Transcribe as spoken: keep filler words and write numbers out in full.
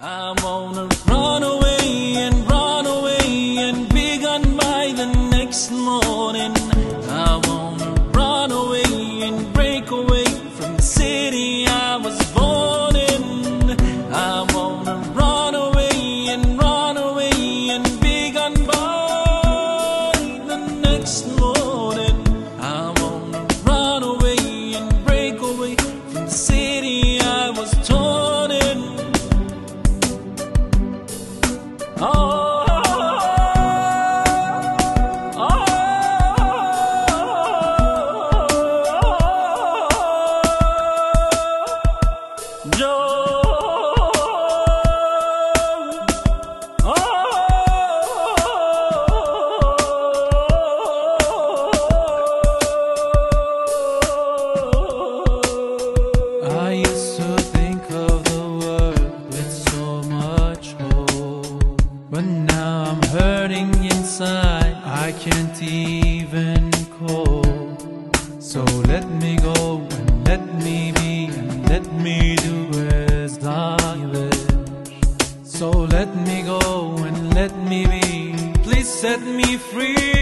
I wanna run away and run away and be gone by the next morning. I wanna run away and break away from the city I was born in. I wanna run away and run away and be gone by the next morning. I wanna run away and break away from the city I was torn in. Oh, oh, oh, Joe, oh, I used to think of the world with so much hope, but now I'm hurting inside, I can't even cope. So let me go and let me be and let me do as I wish. So let me go and let me be, please set me free.